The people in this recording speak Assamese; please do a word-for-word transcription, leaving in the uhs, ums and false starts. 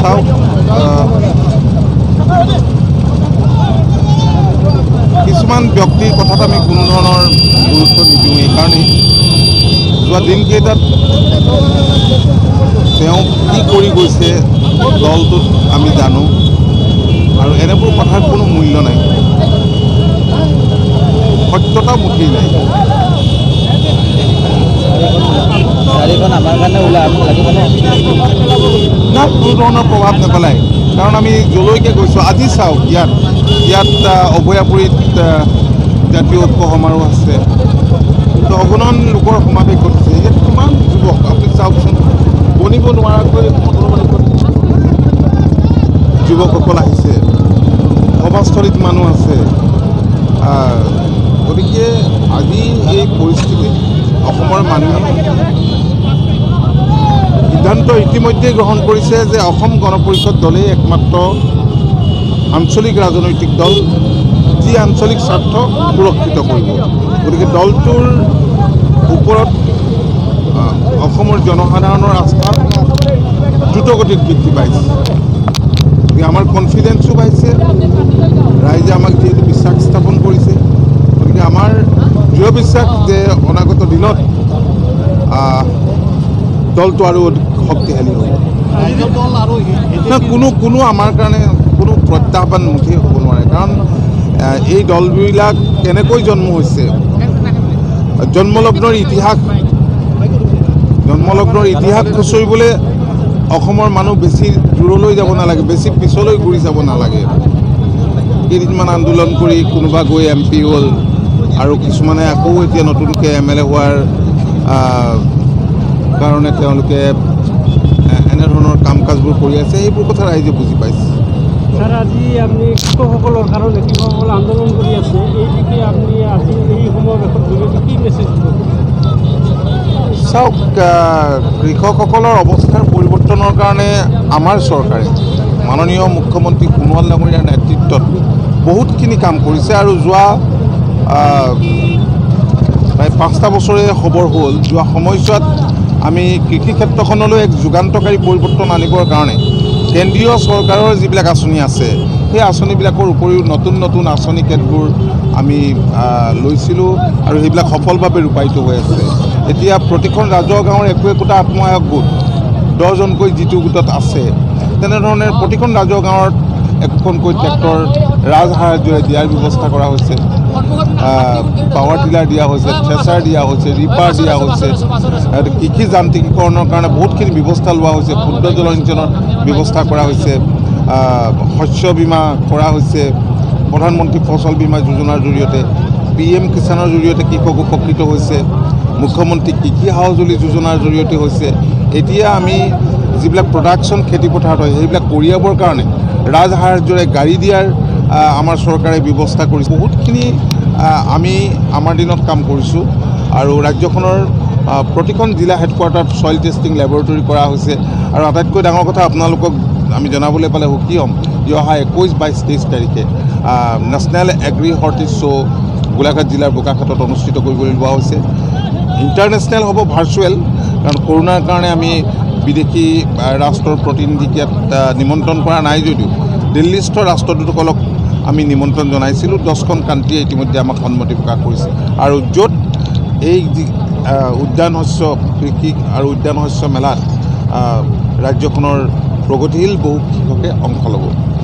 চাওক কিছুমান ব্যক্তিৰ কথাত আমি কোনো ধৰণৰ গুৰুত্ব নিদিওঁ এইকাৰণেই যোৱা দিনকেইটাত তেওঁ কি কৰি গৈছে দলটোত আমি জানো আৰু এনেবোৰ কথাৰ কোনো মূল্য নাই সত্যতা মুঠি নাই না কোনো ধৰণৰ প্ৰভাৱ নেপেলায় কাৰণ আমি যলৈকে গৈছোঁ আজি চাওক ইয়াত ইয়াত অভয়াপুৰীত জাতীয় ঐক্য সমাৰোহ আছে তো অগণন লোকৰ সমাৱেশ ঘটিছে ইয়াত কিমান যুৱক আপুনি চাওকচোন গণিব নোৱাৰাকৈ যুৱকসকল আহিছে সভাস্থলীত মানুহ আছে গতিকে আজি এই পৰিস্থিতিত অসমৰ মানুহে সিদ্ধান্ত ইতিমধ্যে গ্ৰহণ কৰিছে যে অসম গণ পৰিষদ দলেই একমাত্ৰ আঞ্চলিক ৰাজনৈতিক দল যি আঞ্চলিক স্বাৰ্থ সুৰক্ষিত কৰিব গতিকে দলটোৰ ওপৰত অসমৰ জনসাধাৰণৰ আস্থা দ্ৰুতগতিত বৃদ্ধি পাইছে গতিকে আমাৰ কনফিডেন্সো পাইছে ৰাইজে আমাক যিহেতু বিশ্বাস স্থাপন কৰিছে গতিকে আমাৰ দৃঢ় বিশ্বাস যে অনাগত দিনত দলটো আৰু শক্তিশালী হ'ব কোনো কোনো আমাৰ কাৰণে কোনো প্ৰত্যাহ্বান মুঠি হ'ব নোৱাৰে কাৰণ এই দলবিলাক কেনেকৈ জন্ম হৈছে জন্মলগ্নৰ ইতিহাস জন্মলগ্নৰ ইতিহাস খুচৰিবলৈ অসমৰ মানুহ বেছি দূৰলৈ যাব নালাগে বেছি পিছলৈ ঘূৰি যাব নালাগে কেইদিনমান আন্দোলন কৰি কোনোবা গৈ এম পি হ'ল আৰু কিছুমানে আকৌ এতিয়া নতুনকৈ এম এল এ হোৱাৰ কাৰণে তেওঁলোকে এনেধৰণৰ কাম কাজবোৰ কৰি আছে সেইবোৰ কথা ৰাইজে বুজি পাইছে স্যার আজি আপনি কৃষকসকলৰ কাৰণে কৃষকসকল আন্দোলন কৰি আছে এই দিকে আপনি আজি এই সমাৱেশৰ জৰিয়তে কি মেছেজ দিব চাওক কৃষকসকলৰ অৱস্থাৰ পৰিৱৰ্তনৰ কাৰণে আমাৰ চৰকাৰে মাননীয় মুখ্যমন্ত্ৰী সোণোৱাল ডাঙৰীয়াৰ নেতৃত্বত বহুতখিনি কাম কৰিছে আৰু যোৱা প্ৰায় পাঁচটা বছৰে খবৰ হ'ল যোৱা সময়ছোৱাত আমি কৃষি ক্ষেত্ৰখনলৈ এক যুগান্তকাৰী পৰিৱৰ্তন আনিবৰ কাৰণে কেন্দ্ৰীয় চৰকাৰৰ যিবিলাক আঁচনি আছে সেই আঁচনিবিলাকৰ উপৰিও নতুন নতুন আঁচনি কেতবোৰ আমি লৈছিলোঁ আৰু সেইবিলাক সফলভাৱে ৰূপায়িত হৈ আছে এতিয়া প্ৰতিখন ৰাজহুৱা গাঁৱৰ একো একোটা আত্মসহায়ক গোট দহজনকৈ যিটো গোটত আছে তেনেধৰণে প্ৰতিখন ৰাজহুৱা গাঁৱত একোখনকৈ ট্ৰেক্টৰ ৰাজসাহাৰ্যৰে দিয়াৰ ব্যৱস্থা কৰা হৈছে পাৱাৰ টিলাৰ দিয়া হৈছে থ্ৰেচাৰ দিয়া হৈছে ৰিপাৰ দিয়া হৈছে কৃষি যান্ত্ৰিকীকৰণৰ কাৰণে বহুতখিনি ব্যৱস্থা লোৱা হৈছে ক্ষুদ্ৰ জলসিঞ্চনৰ ব্যৱস্থা কৰা হৈছে শস্য বীমা কৰা হৈছে প্ৰধানমন্ত্ৰী ফচল বীমা যোজনাৰ জৰিয়তে পি এম কিষাণৰ জৰিয়তে কৃষক উপকৃত হৈছে মুখ্যমন্ত্ৰী কৃষি সঁজুলি যোজনাৰ জৰিয়তে হৈছে এতিয়া আমি যিবিলাক প্ৰডাকশ্যন খেতি পথাৰত হয় সেইবিলাক কঢ়িয়াবৰ কাৰণে ৰাজসাহাৰ্যৰে গাড়ী দিয়াৰ আমাৰ চৰকাৰে ব্যৱস্থা কৰিছে বহুতখিনি আমি আমাৰ দিনত কাম কৰিছোঁ আৰু ৰাজ্যখনৰ প্ৰতিখন জিলা হেডকোৱাৰ্টাৰত ছইল টেষ্টিং লেবৰেটৰী কৰা হৈছে আৰু আটাইতকৈ ডাঙৰ কথা আপোনালোকক আমি জনাবলৈ পালে সুখী হ'ম যে অহা একৈছ বাইছ তেইছ তাৰিখে national agri horti show' Golaghat জিলাৰ বোকাখাটত অনুষ্ঠিত কৰিবলৈ লোৱা হৈছে ইণ্টাৰনেশ্যনেল হ'ব ভাৰ্চুৱেল কাৰণ কৰোণাৰ কাৰণে আমি বিদেশী ৰাষ্ট্ৰৰ প্ৰতিনিধিক ইয়াত নিমন্ত্ৰণ কৰা নাই যদিও দিল্লীস্থ ৰাষ্ট্ৰদূতসকলক আমি নিমন্ত্ৰণ জনাইছিলোঁ দহখন কাণ্ট্ৰিয়ে ইতিমধ্যে আমাক সন্মতি প্ৰকাশ কৰিছে আৰু য'ত এই যি উদ্যান শস্য কৃষি আৰু উদ্যান শস্য মেলাত ৰাজ্যখনৰ প্ৰগতিশীল বহু কৃষকে অংশ ল'ব